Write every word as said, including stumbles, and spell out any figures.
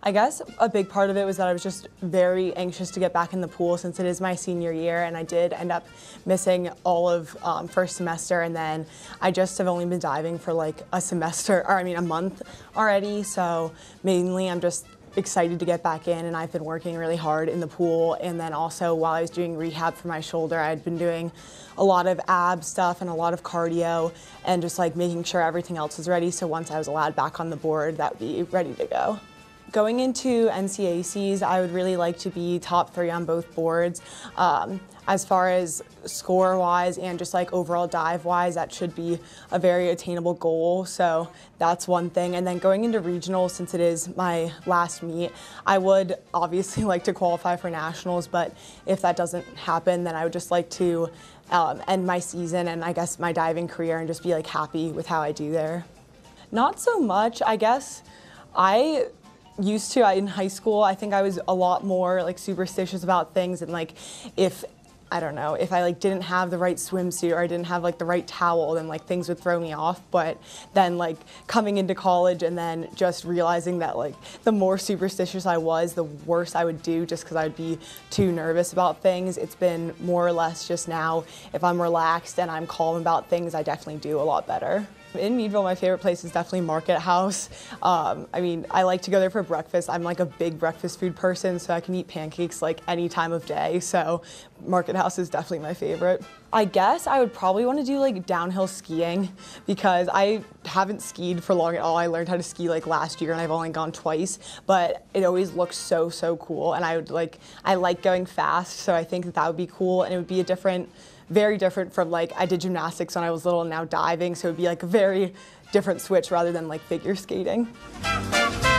I guess a big part of it was that I was just very anxious to get back in the pool since it is my senior year, and I did end up missing all of um, first semester, and then I just have only been diving for like a semester, or I mean a month already, so mainly I'm just excited to get back in, and I've been working really hard in the pool. And then also while I was doing rehab for my shoulder, I'd been doing a lot of ab stuff and a lot of cardio and just like making sure everything else was ready, so once I was allowed back on the board, that would be ready to go. Going into N C A Cs, I would really like to be top three on both boards. Um, as far as score-wise and just like overall dive-wise, that should be a very attainable goal, so that's one thing. And then going into regionals, since it is my last meet, I would obviously like to qualify for nationals, but if that doesn't happen, then I would just like to um, end my season and I guess my diving career and just be like happy with how I do there. Not so much, I guess. I used to, I, in high school, I think I was a lot more like superstitious about things, and like if, I don't know, if I like didn't have the right swimsuit or I didn't have like the right towel, then like things would throw me off. But then like coming into college and then just realizing that like the more superstitious I was, the worse I would do just because I would be too nervous about things. It's been more or less just now, if I'm relaxed and I'm calm about things, I definitely do a lot better. In Meadville, my favorite place is definitely Market House. Um, I mean, I like to go there for breakfast. I'm like a big breakfast food person, so I can eat pancakes like any time of day, so Market House is definitely my favorite. I guess I would probably want to do like downhill skiing because I haven't skied for long at all. I learned how to ski like last year and I've only gone twice, but it always looks so, so cool, and I would like, I like going fast, so I think that that would be cool, and it would be a different, very different from like, I did gymnastics when I was little and now diving, so it would be like a very different switch rather than like figure skating.